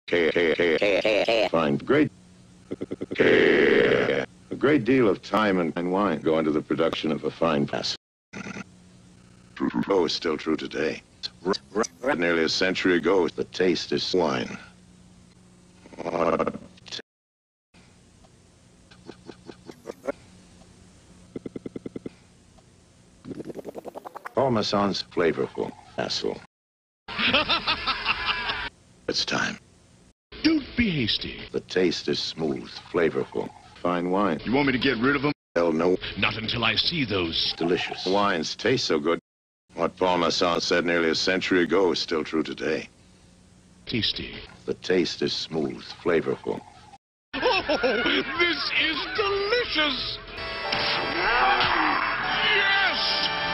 Fine. A great deal of time and wine go into the production of a fine pass. Oh, is still true today. Nearly a century ago, the taste is wine. Parmesan's flavorful, asshole. It's time. Don't be hasty. The taste is smooth, flavorful, fine wine. You want me to get rid of them? Hell no. Not until I see those. Delicious. Wines taste so good. What Parmesan said nearly a century ago is still true today. Tasty. The taste is smooth, flavorful. Oh, this is delicious! Yes!